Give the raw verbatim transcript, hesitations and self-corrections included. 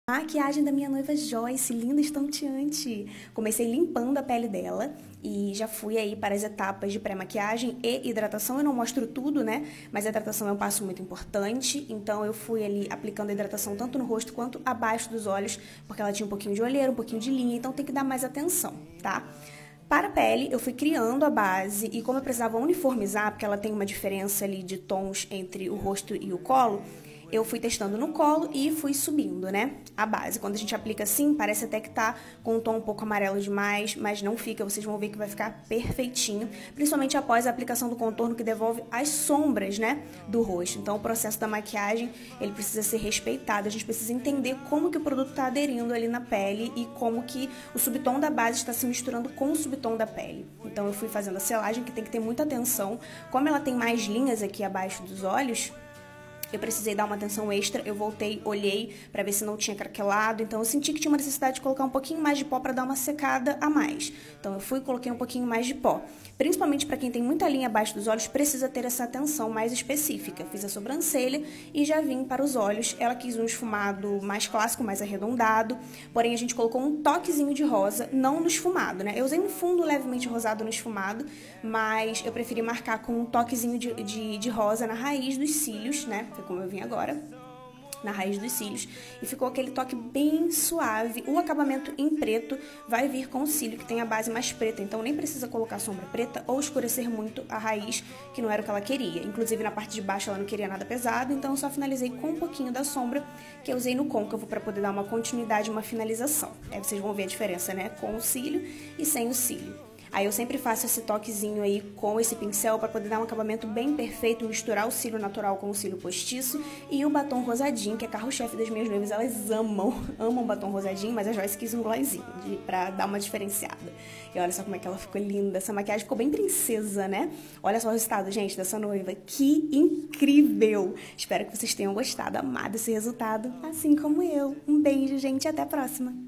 A maquiagem da minha noiva Joyce, linda, estonteante. Comecei limpando a pele dela e já fui aí para as etapas de pré-maquiagem e hidratação. Eu não mostro tudo, né? Mas a hidratação é um passo muito importante. Então eu fui ali aplicando a hidratação tanto no rosto quanto abaixo dos olhos, porque ela tinha um pouquinho de olheira, um pouquinho de linha, então tem que dar mais atenção, tá? Para a pele, eu fui criando a base e como eu precisava uniformizar, porque ela tem uma diferença ali de tons entre o rosto e o colo, eu fui testando no colo e fui subindo, né, a base. Quando a gente aplica assim, parece até que tá com um tom um pouco amarelo demais, mas não fica, vocês vão ver que vai ficar perfeitinho, principalmente após a aplicação do contorno que devolve as sombras, né, do rosto. Então o processo da maquiagem, ele precisa ser respeitado, a gente precisa entender como que o produto tá aderindo ali na pele e como que o subtom da base está se misturando com o subtom da pele. Então eu fui fazendo a selagem, que tem que ter muita atenção. Como ela tem mais linhas aqui abaixo dos olhos, eu precisei dar uma atenção extra, eu voltei, olhei pra ver se não tinha craquelado, então eu senti que tinha uma necessidade de colocar um pouquinho mais de pó pra dar uma secada a mais. Então eu fui e coloquei um pouquinho mais de pó. Principalmente pra quem tem muita linha abaixo dos olhos, precisa ter essa atenção mais específica. Fiz a sobrancelha e já vim para os olhos. Ela quis um esfumado mais clássico, mais arredondado, porém a gente colocou um toquezinho de rosa, não no esfumado, né? Eu usei um fundo levemente rosado no esfumado, mas eu preferi marcar com um toquezinho de, de, de rosa na raiz dos cílios, né? Foi como eu vim agora, na raiz dos cílios, e ficou aquele toque bem suave. O acabamento em preto vai vir com o cílio, que tem a base mais preta, então nem precisa colocar sombra preta ou escurecer muito a raiz, que não era o que ela queria. Inclusive na parte de baixo ela não queria nada pesado, então eu só finalizei com um pouquinho da sombra que eu usei no côncavo para poder dar uma continuidade, uma finalização. Aí vocês vão ver a diferença, né, com o cílio e sem o cílio. Aí eu sempre faço esse toquezinho aí com esse pincel para poder dar um acabamento bem perfeito, misturar o cílio natural com o cílio postiço e o batom rosadinho, que é carro-chefe das minhas noivas. Elas amam, amam batom rosadinho, mas a Joyce quis um glossinho de, pra dar uma diferenciada. E olha só como é que ela ficou linda, essa maquiagem ficou bem princesa, né? Olha só o resultado, gente, dessa noiva, que incrível! Espero que vocês tenham gostado, amado esse resultado, assim como eu. Um beijo, gente, e até a próxima!